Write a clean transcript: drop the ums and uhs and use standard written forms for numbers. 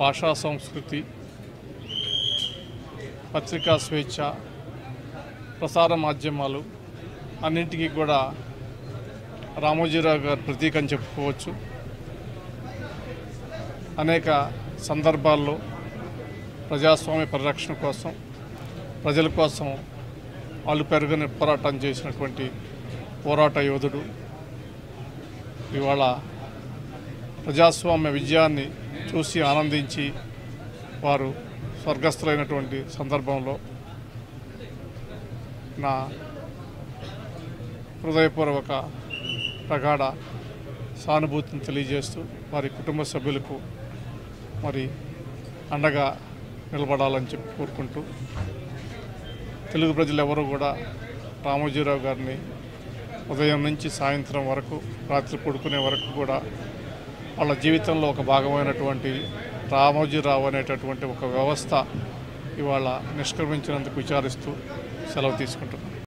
భాషా సంస్కృతి, పత్రికా స్వేచ్ఛ, ప్రసార మాధ్యమాలు అన్నింటికీ కూడా రామోజీరావు గారు ప్రతీక అని చెప్పుకోవచ్చు. అనేక సందర్భాల్లో ప్రజాస్వామ్య పరిరక్షణ కోసం, ప్రజల కోసం వాళ్ళు పెరుగని పోరాటం చేసినటువంటి పోరాట యోధుడు. ఇవాళ ప్రజాస్వామ్య విజయాన్ని చూసి ఆనందించి వారు స్వర్గస్థులైనటువంటి సందర్భంలో నా హృదయపూర్వక ప్రగాఢ సానుభూతిని తెలియజేస్తూ వారి కుటుంబ సభ్యులకు మరి అండగా నిలబడాలని చెప్పి కోరుకుంటూ, తెలుగు ప్రజలు ఎవరు కూడా రామోజీరావు గారిని ఉదయం నుంచి సాయంత్రం వరకు, రాత్రి పడుకునే వరకు కూడా వాళ్ళ జీవితంలో ఒక భాగమైనటువంటి రామోజీరావు అనేటటువంటి ఒక వ్యవస్థ ఇవాళ నిష్క్రమించినందుకు విచారిస్తూ సెలవు తీసుకుంటున్నాను.